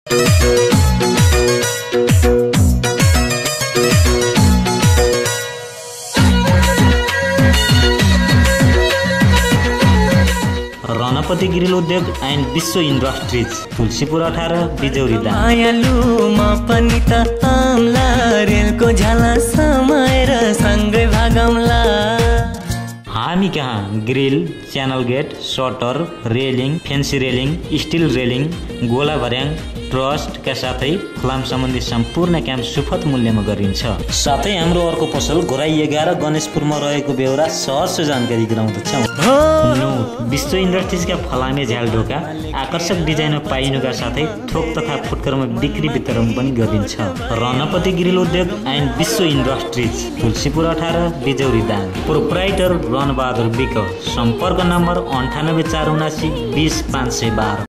रणपति grill उद्योग and Vishwa industries Tulsipur 18 Bijauri Dang. मायालुमा पनि त आम्ला रेलको झ्याला समाएर सँगै भागौँला। हामी कहाँ grill, channel gate, shutter, railing, fancy railing, steel railing, गोला भर्याङ, ट्रस्टका साथै फलाम सम्बन्धी सम्पूर्ण काम सुपथ मूल्यमा गरिन्छ। साथै हाम्रो अर्को पसल घोराई 11 गणेशपुरमा रहेको बेहोरा सहज जानकारी गराउँदछौँ। विश्व इन्डस्ट्रिजका फलामे झ्याल ढोका आकर्षक डिजाइनमा पाइनुका साथै थोक तथा फुटकरमा बिक्री वितरण पनि गरिन्छ। रणपति ग्रिल उद्योग and Vishwa industries Tulsipur 18 Bijauri Dang. Proprietor Ranbahadur BK. सम्पर्क नम्बर 9847 20512।